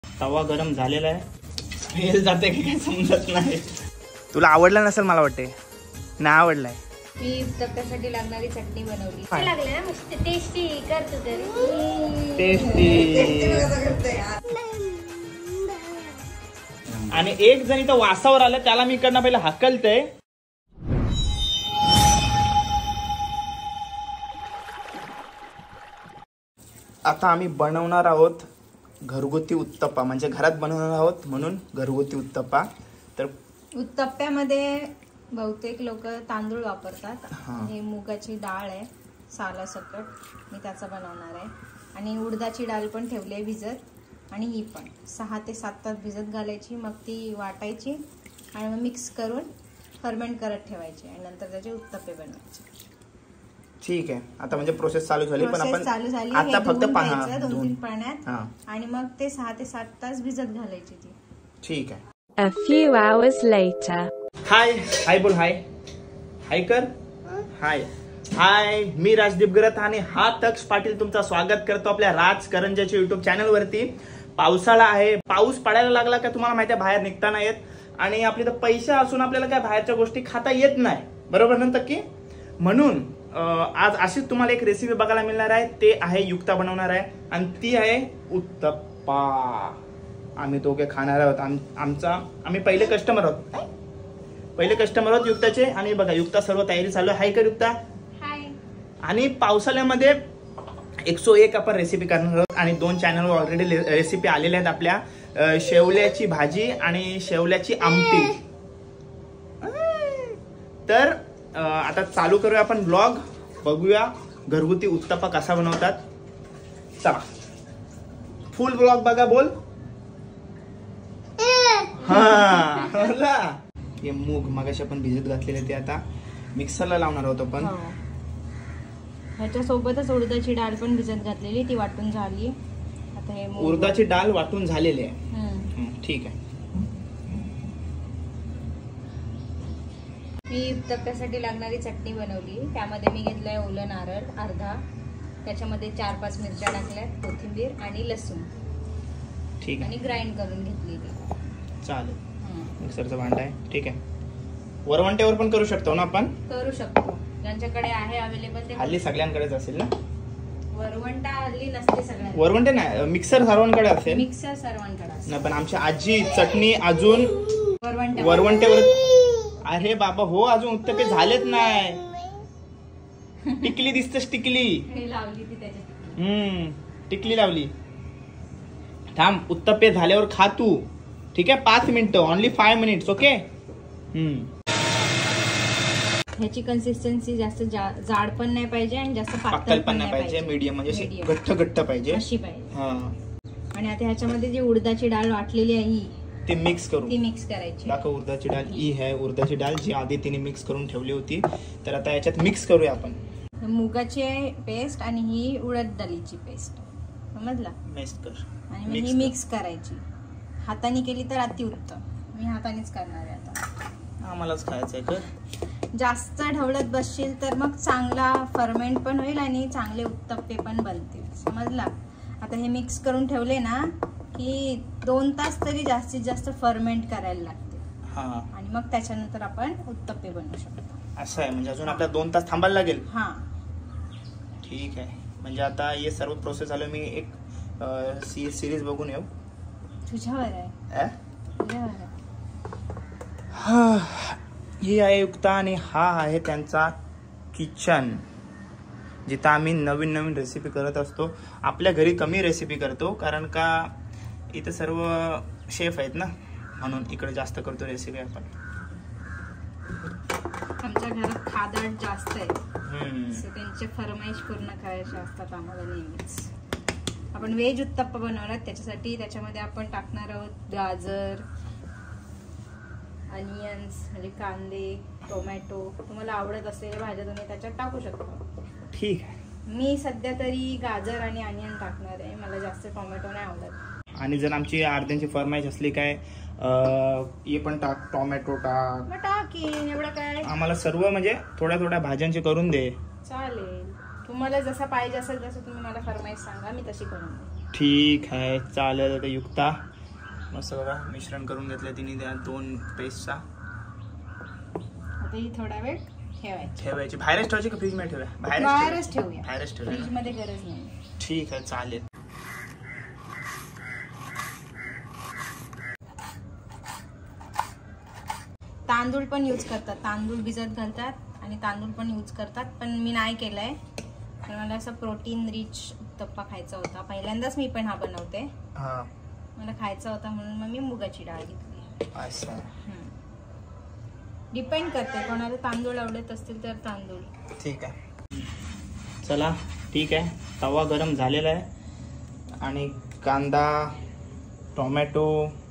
तवा गरम झालेला आहे, स्मेल जाते की काय समजत नाही. तुला आवडला नसेल मला वाटते. नाही आवडलाय. मी तक्यासाठी लागणारी चटणी बनवली. लागले ना मस्त टेस्टी करतो तरी. टेस्टी. आणि एक जण इथं वासावर आलं, त्याला मी इकडनं पहिला हाकलते. आता आम्ही बनवणार आहोत घरगुती उत्तप्पा, म्हणजे घरात बनवणार आहोत म्हणून घरगुती उत्तप्पा. तर उत्तप्प्यामध्ये बहुतेक लोक तांदूळ वापरतात. हे मुगाची डाळ आहे सालासकट, मी त्याचा बनवणार आहे. आणि उडदाची डाळ पण ठेवली आहे भिजत, आणि ही पण 6 ते 7 तास भिजत घालायची. मग ती वाटायची आणि मग मिक्स करून फर्मेंट करत ठेवायची आणि नंतर त्याचे उत्तप्पे बनवायचे. ठीक आहे. आता म्हणजे प्रोसेस चालू झाली, पण आपण आता फक्त 2-3 पाण्यात, आणि मग ते 6 ते 7 तास भिजत घालायची ती. ठीक आहे. A few hours later. हाय हाय बोल. हाय हाय कर. हाय हाय, मी राजदीप गरत आणि हा तक्ष पाटील तुमचं स्वागत करतो आपल्या राजकरंजाच्या युट्यूब चॅनल वरती. पावसाळा आहे, पाऊस पडायला लागला का तुम्हाला माहिती आहे बाहेर निघता नाही येत, आणि आपली तर पैसे असून आपल्याला काय बाहेरच्या गोष्टी खाता येत नाही, बरोबर ना नक्की. म्हणून आज अशीच तुम्हाला एक रेसिपी बघायला मिळणार आहे. ते आहे युक्ता बनवणार आहे, आणि ती आहे उत्तप्पा. आम्ही दोघे खाणार आहोत. आम्ही पहिले कस्टमर आहोत युक्ताचे. आणि बघा युक्ता सर्व तयारी चालू आहे. हाय कर युक्ता. हाय. आणि पावसाळ्यामध्ये 101 आपण रेसिपी करणार आहोत, आणि 2 चॅनलवर ऑलरेडी रेसिपी आलेल्या आहेत आपल्या. शेवल्याची भाजी आणि शेवल्याची आमटी. तर आता चालू करूया आपण ब्लॉग. बघूया घरगुती उत्तप्पा कसा बनवतात. चला फुल ब्लॉग बघा. बोल. हा हे मूग मगाशी आपण भिजत घातलेले ते आता मिक्सरला लावणार आहोत आपण. ह्याच्या सोबतच उडदाची डाळ पण भिजत घातलेली, ती वाटून झाली. आता हे उडदाची डाळ वाटून झालेली आहे. ठीक आहे. मी तक्यासाठी लागणारी चटणी बनवली. त्यामध्ये मी घेतलंय ओलं नारळ अर्धा, त्याच्यामध्ये 4-5 मिरच्या टाकल्यात, कोथिंबीर आणि लसूण. ठीक आहे. आणि ग्राइंड करून घेतलेली. चालेल. मिक्सरचं भांड आहे. ठीक आहे. वरवंट्यावर पण करू शकतो ना आपण. करू शकतो, ज्यांच्याकडे आहे अवेलेबल ते. हल्ली सगळ्यांकडेच असेल ना वरवंटा. हल्ली नसते सगळ्यांकडे. वरवंटे नाही, मिक्सर सर्वांकडे असेल. मिक्सर सर्वांकडे असेल. नाही, पण आमची आजी चटणी अजून वरवंट्यावर. अरे बाबा हो, अजून उत्तप्पे झालेत नाही. टिकली दिसतेस, टिकली लावली ती त्याच्यात. टिकली लावली. थांब, उत्तप्पे झाल्यावर खा तू. ठीक आहे. 5 मिनिटं, ओनली 5 मिनिट्स. ओके. ह्याची कन्सिस्टन्सी जास्त जाड पण नाही पाहिजे आणि जास्त पातळ पण नाही पाहिजे. मीडियम, म्हणजे घट्ट घट्ट पाहिजे अशी पाहिजे. आणि आता ह्याच्यामध्ये जी उडदाची डाळ वाटलेली आहे ती मिक्स करायची. दाखव. उडदाची डाळ ही आहे, उडदाची डाळ जी आधी तिने मिक्स करून ठेवली होती. तर आता याच्यात मिक्स करूया आपण. मुगाची पेस्ट आणि ही उडद डाळीची पेस्ट, समजला. मिक्स कर. आणि ही मिक्स करायची. हाताने केली तर अतिउत्तम. मी हातानेच करणार आहे आता. आम्हालाच खायचंय. कर. जास्त ढवळत बसशील तर मग चांगला फर्मेंट पण होईल आणि चांगले उत्तप्पे पण बनतील, समजला. आता हे मिक्स करून ठेवले ना की 2 तास तरी जास्तीत जास्त फर्मेंट करायला लागते. आणि मग त्याच्यानंतर आपण उत्तप्पे बनवू शकतो. असं आहे, म्हणजे अजून आपल्याला 2 तास थांबायला लागेल. ठीक आहे. म्हणजे आता हे सर्व प्रोसेस झालं. मी एक सिरीज बघून येऊ. तुझ्यावर आहे. ही आहे युक्ता आणि हा आहे त्यांचा किचन, जिथं आम्ही नवीन नवीन रेसिपी करत असतो. आपल्या घरी कमी रेसिपी करतो, कारण का इथं सर्व शेफ आहेत ना, म्हणून इकडे जास्त करतो रेसिपी आपण. आमच्या घरात खादाड जास्त आहे, त्यांचे फरमाईश पूर्ण करायचे असतात आम्हाला नेहमीच. आपण व्हेज उत्तप्पा बनवणार, त्याच्यामध्ये आपण टाकणार आहोत गाजर, अनियन्स म्हणजे कांदे, टोमॅटो. तुम्हाला आवडत असेल भाज्या तुम्ही त्याच्यात टाकू शकता. ठीक आहे. मी सध्या तरी गाजर आणि अनियन टाकणार आहे, मला जास्त टोमॅटो नाही आवडत. आणि जर आमची अर्ध्यांची फरमाईश असली काय हे पण टाक, टोमॅटो टाक, टाकीन, एवढं काय. आम्हाला सर्व म्हणजे थोड्या थोड्या भाज्यांची करून दे. चालेल, तुम्हाला जसं पाहिजे असेल तसं तुम्ही मला फरमाईश सांगा, मी तशी करून दे. ठीक आहे. चालेल. युक्ता मस्त बघा मिश्रण करून घेतलं तिने त्या 2 पेस्टचा. आता ही थोडा वेळ ठेवायची. बाहेरच ठेवायची का फ्रीज मध्ये ठेवूया? बाहेरच ठेवूया. बाहेरच ठेवूया. फ्रीज मध्ये गरज नाही. ठीक आहे चालेल. तांदूळ पण यूज करतात, तांदूळ भिजत घालतात आणि तांदूळ पण यूज करतात, पण मी नाही केलंय. पण मला असं प्रोटीन रिच उत्तप्पा खायचा होता. पहिल्यांदाच मी पण हा बनवते. मला खायचा होता म्हणून मग मी मुगाची डाळ घेतली. असं डिपेंड करते, कोणाला तांदूळ आवडत असतील तर तांदूळ. ठीक आहे. चला ठीक आहे. तवा गरम झालेला आहे आणि कांदा, टोमॅटो,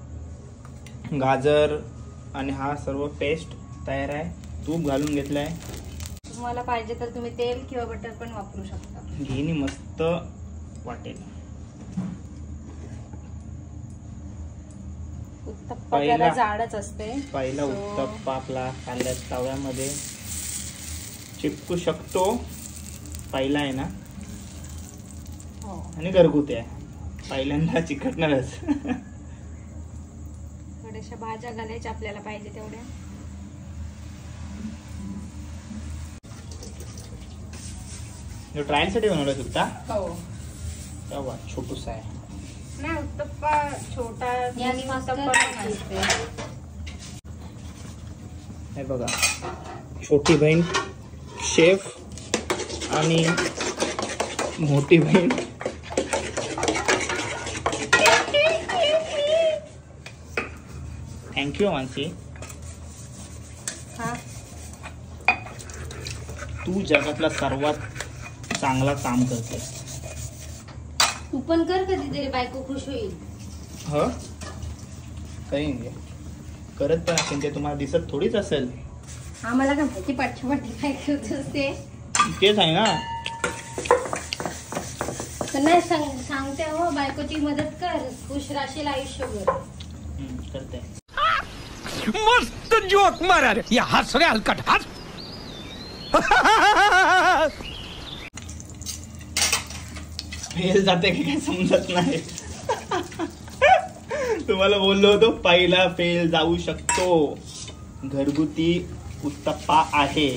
गाजर आणि हा सर्व पेस्ट तयार आहे. तूप घालून घेतलं आहे. तुम्हाला पाहिजे तर तुम्ही तेल किंवा बटर पण वापरू शकता. घेणी मस्त वाटेल. उत्तप्पा जरा जाडच असते. पहिला उत्तप्पा आपला कांद्या तव्यामध्ये चिपकू शकतो. पहिला आहे ना. हो. आणि घरगुती आहे. पहिल्यांदा चिकटणारच. थोड्याशा भाज्या घालायच्या आपल्याला पाहिजे तेवढ्या. ट्रायल साठी बनवलं सुद्धा. हो. तेव्हा छोटूसा आहे. नाही उत्तप्पा छोटा. हे बघा छोटी बहीण शेफ आणि मोठी बहीण थँक्यू मानसी. तू जगातला सर्वात चांगला काम करते. तू पण कर कधीतरी, बायको खुश होईल. हो काही करत पण असेल ते तुम्हाला दिसत थोडीच असेल. आम्हाला का माहिती पाठीपाठी काय करत असते. तेच आहे ना. नाही सांगते हो, बायकोची मदत कर, खुश राशील आयुष्यभर. करते. मस्त जोक मारा रे. या हस रे हलकट हस. फेल जाते की काय समजत नाही. तुम्हाला बोललो होतो पहिला फेल जाऊ शकतो. घरगुती उत्तप्पा आहे.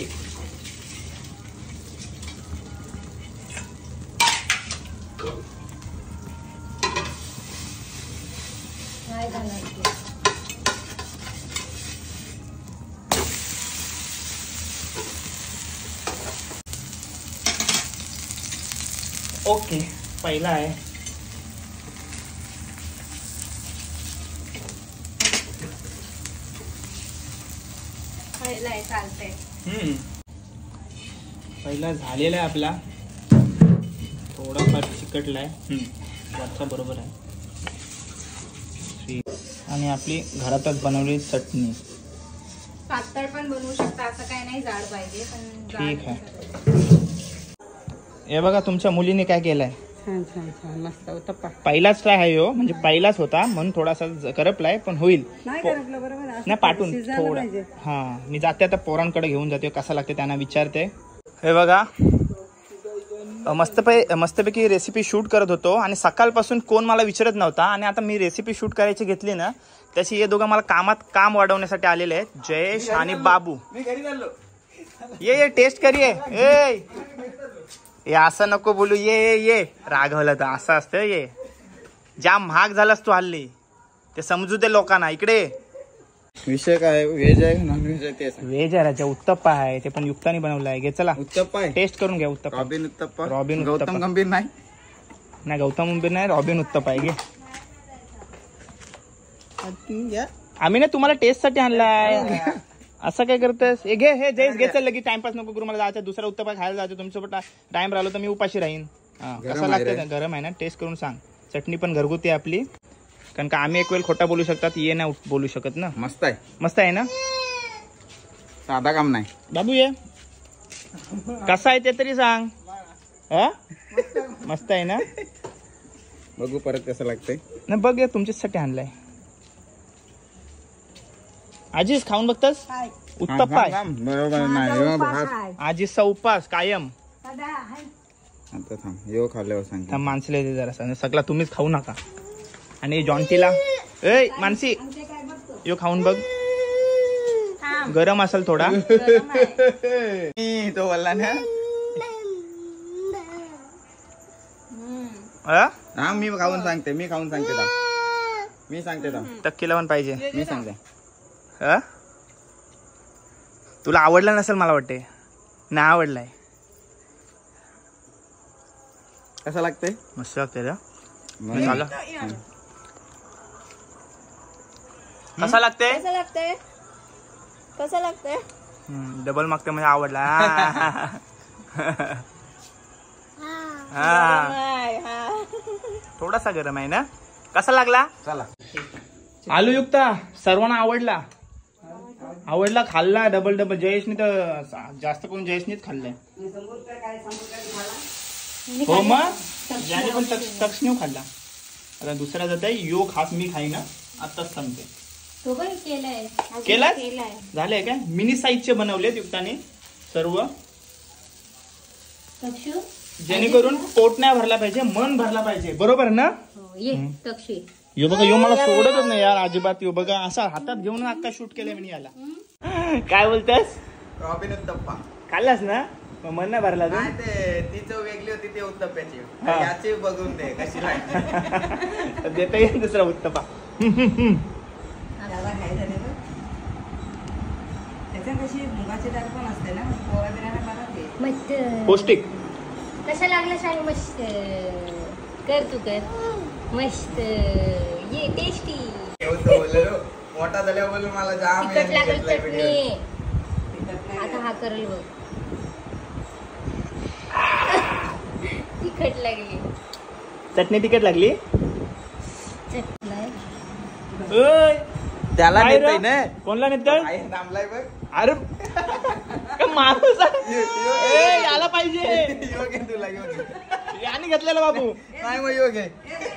ओके पहिला आहे. पहिला आहे, चालतंय. पहिला झालेला आहे आपला. थोडाफार चिकटलाय. वरचा बरोबर आहे. आणि आपली घरातच बनवलेली चटणी. पातळ पण बनवू शकता, असं काही नाही जाड पाहिजे पण. ठीक आहे. हे बघा तुमच्या मुलीने काय केलंय. मस्त उत्तप्पा. पहिलाच ट्राय आहे हो, म्हणजे पहिलाच होता म्हणून थोडासा करपलाय पण होईल. नाही पाठवून थोडं. हा मी जाते आता पोरांकडे घेऊन जाते, कसा लागते त्यांना विचारते. हे बघा मस्तपैकी रेसिपी शूट करत होतो आणि सकाळपासून कोण मला विचारत नव्हता आणि आता मी रेसिपी शूट करायची घेतली ना, त्याची हे दोघं मला काम वाढवण्यासाठी आलेले आहेत. जयेश आणि बाबू. ये टेस्ट करिये. ये असं नको बोलू. ये रागवलं तर असं असतं. ये जाम महाग झालास तू हल्ली, ते समजू दे लोकांना. इकडे विषय काय, व्हेज आहे नॉन व्हेज आहे? ते व्हेज आहे राजा. उत्तप्पा आहे, ते पण युक्ताने बनवलं आहे. घे चला उत्तप्पा आहे. टेस्ट करून घ्या. उत्तप्पा रॉबिन उत्तप्पा. रॉबिन गौतम गंभीर नाही. गौतम गंभीर नाही, रॉबिन उत्तप्पा आहे. घे. आम्ही ना तुम्हाला टेस्ट साठी आणलाय. असं काय करतेस? हे घे. हे जयेश घे. चल लगेच टाइमपास नको करू. मला जायचं दुसरा उत्तप्पा खायला जायचं. तुमच्यासोबत टाइम राहिलो तर मी उपाशी राहीन. कसं लागतं? गरम आहे ना. टेस्ट करून सांग. चटणी पण घरगुती आहे आपली, कारण का आम्ही एक वेळ खोटा बोलू शकतात, ये नाही बोलू शकत ना. मस्त आहे. मस्त आहे ना. साधा काम नाही. बाबू ये कसा आहे ते तरी सांग. मस्त आहे ना. बघू परत कसं लागतंय. ना बघ तुमच्यासाठी आणलाय. आजीच खाऊन बघतास. उत्तप्पा आहे. बरोबर नाही. आजीचा उपास कायम. आता थांब, येऊ खाल्ल्यावर सांग. माणसले जरा सगळा तुम्हीच खाऊ नका. आणि जॉन्टीला ए मानसी यो खाऊन बघ, गरम असेल थोडा. तो बोलला ना हा मी खाऊन सांगते मी सांगते टक्कीला पण पाहिजे. मी सांगते. तुला आवडला नसेल मला वाटते. नाही आवडलाय. कसं लागतंय? मस्त लागते रे. कसा लागते? डबल मागते म्हणजे आवडला. थोडासा गरम आहे ना. कसा लागला? चला आलूयुक्ता सर्वांना आवडला खाल्ला डबल. जयेशने तर जास्त करून जयेशनेच खाल्लंय. हो मग ज्याने पण तक्षणीव खाल्ला. आता दुसरा जात आहे यो खास मी खाईना आताच सांगते. केलाय झालंय काय. मिनी साईजचे बनवलेत युक्ताने सर्व, जेणेकरून पोट नाही भरला पाहिजे, मन भरला पाहिजे. बरोबर ना. यो बघा यो मला सोडतच नाही यार अजिबात. यो बघा असा हातात घेऊन अक्का शूट केलंय मी याला. काय बोलतेस? रॉबिन उत्तप्पा खाल्लास ना. मन नाही भरला तू. ती चव वेगळी होती ती उत्तप्प्याची. याची बघून दे कशी लागते. देता येईल दुसरा उत्तप्पा. पौष्टिक. कशा लागला सांग. मस्त कर तू कर. मस्त ये टेस्टी. मोठा झाल्यावर बोलून मला जाम तिखट लागल चटणी. आता हा करल बघ. तिखट लागली चटणी. तिखट लागली. त्याला नेतय ना. कोणला नेतय? थांबलाय बघ. अरे माणूस याला पाहिजे. तुला याने घेतलेला बाबू. नाही मग योग आहे.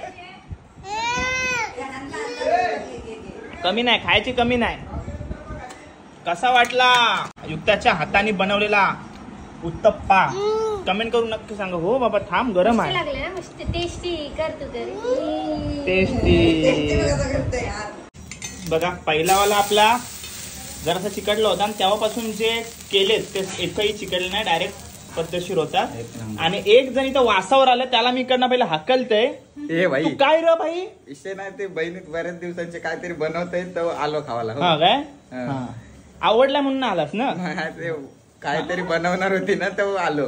कमी नाही खायची, कमी नाही. कसा वाटला युक्ताच्या हाताने बनवलेला उत्तप्पा? कमेंट करून नक्की सांगा. हो बाबा थांब गरम आहे. मस्त टेस्टी. कर तू कर. टेस्टी. बघा पहिलावाला आपला जरासा चिकटला होता आणि तेव्हापासून जे केलेत ते एकही चिकटले नाही, डायरेक्ट पद्धतशीर होता. आणि एक जण इथं वासावर आलं त्याला मी इकडनं पहिला हाकलतय. ए भाई काय र भाई विषय नाही. ते बहिणीत बऱ्याच दिवसांचे काहीतरी बनवतय तर आलो खावाला. हा काय आवडला म्हणून आलास ना. ते काहीतरी बनवणार होती ना तर आलो.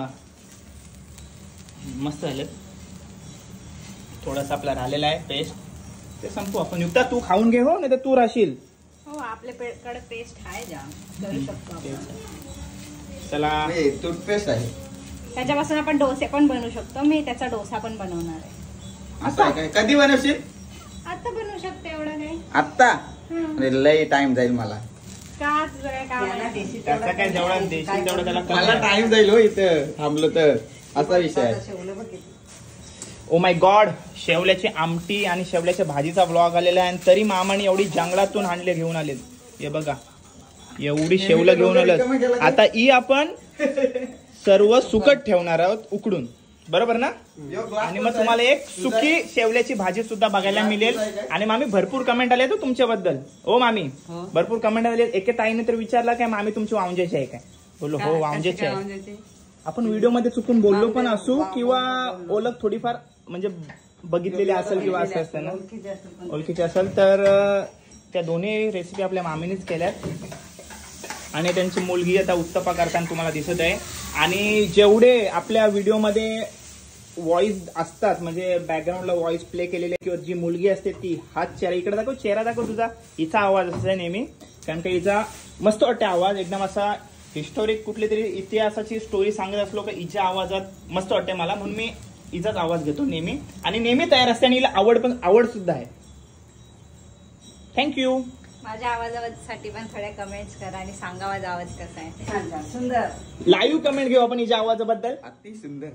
मस्त झालं. थोडासा आपला राहिलेला आहे पेस्ट ते संपू आपण. युक्ता तू खाऊन घे. हो नाही तर तू राहशील. हो आपल्याकडे पेस्ट आहे जाम. करू शकतो चला. टूथपेस्ट आहे त्याच्यापासून आपण डोसे पण बनवू शकतो. मी त्याचा डोसा पण बनवणार आहे. असं काय? कधी बनवशील? आता बनवू शकते. एवढं काय आत्ता लई टाइम जाईल मला. का त्याचा काय जेवढा देशील तेवढा त्याला मला टाइम जाईल हो इथं थांबलो तर. असा विषय आहे. Oh my God. शेवल्याची आमटी आणि शेवल्याच्या भाजीचा ब्लॉग आलेला आहे. आणि तरी मामाने एवढी जंगलातून हांडले घेऊन आले. हे बघा एवढी शेवलं घेऊन आलं. आता ई आपण सर्व सुकट ठेवणार आहोत उकडून. बरोबर ना. आणि मग तुम्हाला एक सुकी शेवल्याची भाजी सुद्धा बघायला मिळेल. आणि मामी भरपूर कमेंट आले तो तुमच्याबद्दल. ओ मामी भरपूर कमेंट आले. एके ताईने तर विचारला काय मामी तुमची वांजेची आहे काय. बोलो हो वांजेची आहे. आपण व्हिडिओ मध्ये चुकून बोललो पण असू किंवा ओळख थोडीफार म्हणजे बघितलेली असेल किंवा असं असतं ना ओळखीची असेल तर त्या दोन्ही रेसिपी आपल्या मामीनेच केल्यात. आणि त्यांची मुलगी आता उत्तप्पा करताना तुम्हाला दिसत आहे. आणि जेवढे आपल्या व्हिडिओमध्ये व्हॉइस असतात म्हणजे बॅकग्राऊंडला व्हॉइस प्ले केलेले किंवा जी मुलगी असते ती हात चेहरा इकडे दाखव. चेहरा दाखव तुझा. हिचा आवाज असतो नेहमी. कारण का हिचा मस्त वाटते आवाज. एकदम असा हिस्टोरिक कुठली तरी इतिहासाची स्टोरी सांगत असलो का हिच्या आवाजात मस्त वाटते मला. म्हणून मी हिचाच आवाज घेतो नेहमी. आणि नेहमी तयार असते. आणि हिला आवड सुद्धा आहे. थँक्यू. माझ्या आवाजासाठी पण थोड्या कमेंट्स करा आणि सांगा माझा आवाज कसा आहे. सुंदर. लाईव्ह कमेंट घेऊ आपण हिच्या आवाजाबद्दल. अति सुंदर.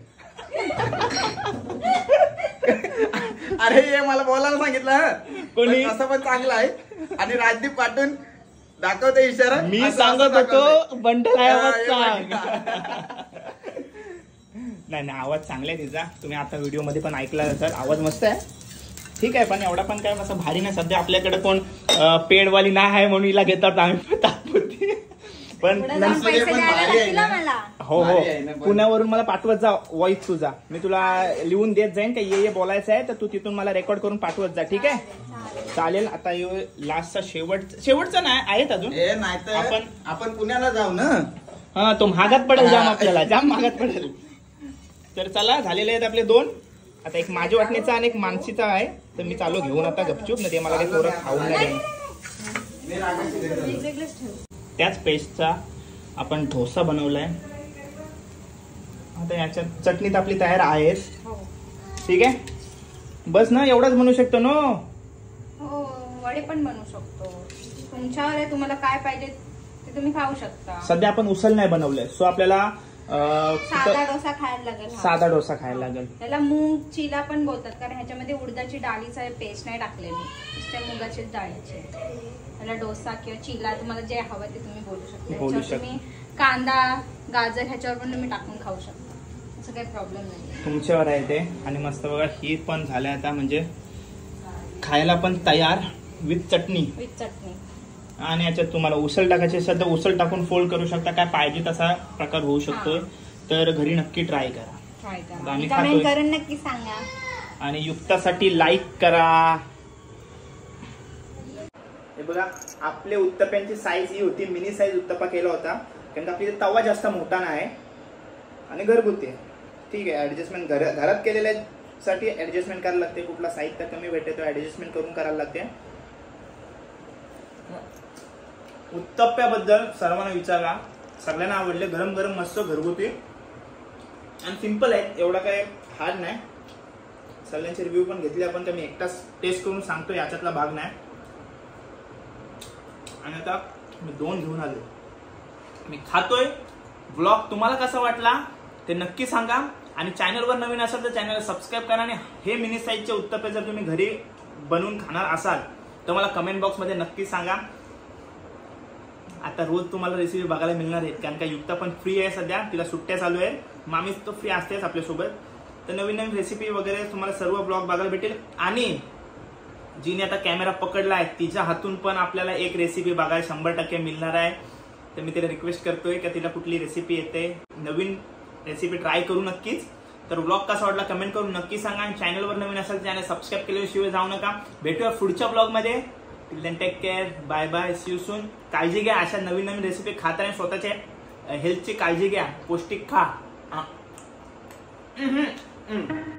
अरे हे मला बोलायला सांगितलं कोणी. असं पण चांगलं आहे. आणि राजदीप पाठवून दाखवते इशारा. मी सांगत होतो बंडल आवाज सांग. नाही आवाज चांगला आहे तिचा. तुम्ही आता व्हिडिओ मध्ये पण ऐकला तर आवाज मस्त आहे. ठीक आहे, पण एवढा पण काय असं भारी नाही. सध्या आपल्याकडे कोण पेडवाली नाही आहे म्हणून हिला घेतात आम्ही तात्पुरती. पण पुढे जाऊन पैसे द्यायला लागतील ना मला. हो भारी आहे ना, पण. पुण्यावरून मला पाठवत जा वॉइस तुझा. मी तुला लिहून देत जाईन का ये बोलायचं आहे तर तू तिथून मला रेकॉर्ड करून पाठवत जा. ठीक आहे, चालेल. आता लास्टचा शेवटचा नाही आहेत अजून. हे नाही तर आपण पुण्याला जाऊ ना. हा, तो महागात पडेल जाम, आपल्याला जाम महागात पडेल. तर चला, झालेले आहेत आपले 2. आता एक माझ्या वाटणीचा आणि एक मानसीचा आहे. तर मी चालू घेऊन आता गपचूप, ना ते मला काही थोडं खाऊन नाही. वेगवेगळंच ठेव. त्याच पेस्टचा आपण डोसा बनवलाय. आता याच्यात चटणी तर आपली तयार आहेच. हो ठीक आहे, बस ना, एवढाच बनवू शकतो ना. हो, वडे पण बनवू शकतो. तुमच्यावर आहे, तुम्हाला काय पाहिजे ते तुम्ही खाऊ शकता. सध्या आपण उसळ नाही बनवलंय, सो आपल्याला साधा डोसा खायला लागेल. साधा डोसा खायला लागेल. त्याला मूग चिला पण बोलतात, कारण ह्याच्यामध्ये उडदाची डाळीचा पेस्ट नाही टाकलेली, नुसत्या मुगाची डाळीची. त्याला डोसा किंवा चिला तुम्हाला जे हवं ते तुम्ही बोलू शकता. ह्याच्यावर तुम्ही कांदा गाजर ह्याच्यावर पण तुम्ही टाकून खाऊ शकता, असं काही प्रॉब्लेम नाही. तुमच्यावर आहे ते. आणि मस्त बघा, ही पण झालंय आता म्हणजे खायला पण तयार विथ चटणी. आणि याच्यात तुम्हाला उसळ टाकायची असेल तर उसळ टाकून फोल्ड करू शकता. काय पाहिजे तसा प्रकार होऊ शकतोय. तर घरी नक्की ट्राय करा. आम्ही कमेंट खातोय. करून नक्की सांगा. आणि युक्तासाठी लाईक करा. हे बघा, आपले उत्तप्यांची साईज ही होती, मिनी साईज उत्तप्पा केला होता, कारण का आपली तवा जास्त मोठा नाही आणि घरगुती आहे. ठीक आहे, ऍडजस्टमेंट घरात केलेल्या साठी ऍडजस्टमेंट करायला लागते. कुठला साहित्य कमी भेटते तो ऍडजस्टमेंट करून करायला लागते. उत्तप्प्याबद्दल सर्वांना विचारा, सगळ्यांना आवडले. गरम गरम मस्त घरगुती आणि सिंपल आहे, एवढा काय हार्ड नाही. सगळ्यांचे रिव्ह्यू पण घेतले आपण, तर मी एकटाच टेस्ट करून सांगतो, याच्यातला भाग नाही. आणि आता मी 2 घेऊन आलो, मी खातोय. व्लॉग तुम्हाला कसा वाटला ते नक्की सांगा. आणि चॅनलवर नवीन असाल तर चॅनलला सबस्क्राईब करा. आणि हे मिनी साईजचे उत्तप्पे जर तुम्ही घरी बनवून खाणार असाल तर मला कमेंट बॉक्समध्ये नक्की सांगा. आता रोज तुम्हाला रेसिपी बघायला मिळणार आहेत, कारण का युक्ता पण फ्री आहे सध्या, तिला सुट्ट्या चालू आहे. मामी तो फ्री असतेच आपल्यासोबत. तर नवीन नवीन रेसिपी वगैरे तुम्हाला सर्व ब्लॉग बघायला भेटेल. आणि जिने आता कॅमेरा पकडला आहे तिच्या हातून पण आपल्याला एक रेसिपी बघायला 100% मिळणार आहे. तर मी तिला रिक्वेस्ट करतोय की तिला कुठली रेसिपी येते, नवीन रेसिपी ट्राय करू नक्कीच. तर ब्लॉग कसा वाटला कमेंट करून नक्की सांगा. आणि चॅनलवर नवीन असेल चॅनल सबस्क्राईब केल्याशिवाय जाऊ नका. भेटूया पुढच्या ब्लॉगमध्ये. Till then take care, bye bye, see you soon. काळजी घ्या, अशा नवीन नवीन रेसिपी खाता आणि स्वतःच्या हेल्थची काळजी घ्या. पौष्टिक खा.